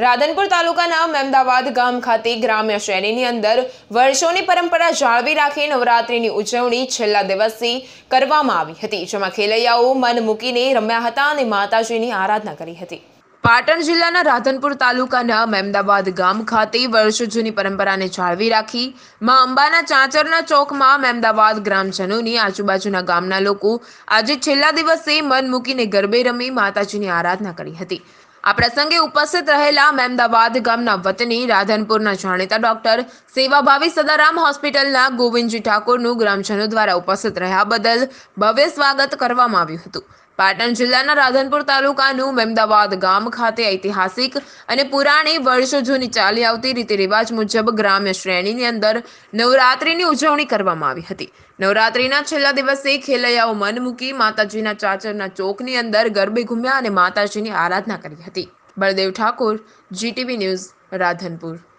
રાધનપુર તાલુકાના મેમદાવાદ ગામ ખાતે ગ્રામ્ય શેરીની અંદર વર્ષોની પરંપરા જાળવી રાખી નવરાત્રીની ઉજવણી છેલ્લા દિવસે કરવામાં આવી હતી, જેમાં ખેલૈયાઓ મન મૂકીને રમ્યા હતા અને માતાજીની આરાધના કરી હતી। પાટણ જિલ્લાના રાધનપુર તાલુકાના મેમદાવાદ ગામ ખાતે વર્ષો જૂની પરંપરાને જાળવી રાખી માં અંબાના ચાચરના ચોકમાં મેમદાવાદ ગ્રામજનોની આજુબાજુના ગામના લોકો આજે છેલ્લા દિવસે મન મૂકીને ગરબે રમી માતાજીની આરાધના કરી હતી। આ પ્રસંગે ઉપસ્થિત રહેલા મેમદાવાદ ગામના વતની રાધનપુરના જાણીતા ડોક્ટર સેવાભાવી સદારામ હોસ્પિટલના ગોવિંદજી ઠાકોરનું ગ્રામજનો દ્વારા ઉપસ્થિત રહ્યા બદલ ભવ્ય સ્વાગત કરવામાં આવ્યું હતું। પાટણ જિલ્લાના રાધનપુર તાલુકાનું મેમદાવાદ ગામ ખાતે ઐતિહાસિક અને પુરાણી વર્ષો જૂની ચાલી આવતી રીતિ રિવાજ મુજબ ગ્રામ્ય શ્રેણીની અંદર નવરાત્રીની ઉજવણી કરવામાં આવી હતી। નવરાત્રીના છેલ્લા દિવસે ખેલૈયાઓ મન મૂકી માતાજીના ચાચરના ચોકની અંદર ગરબે ઘૂમ્યા અને માતાજીની આરાધના કરી હતી। Baldev Thakor, GTV news, Radhanpur.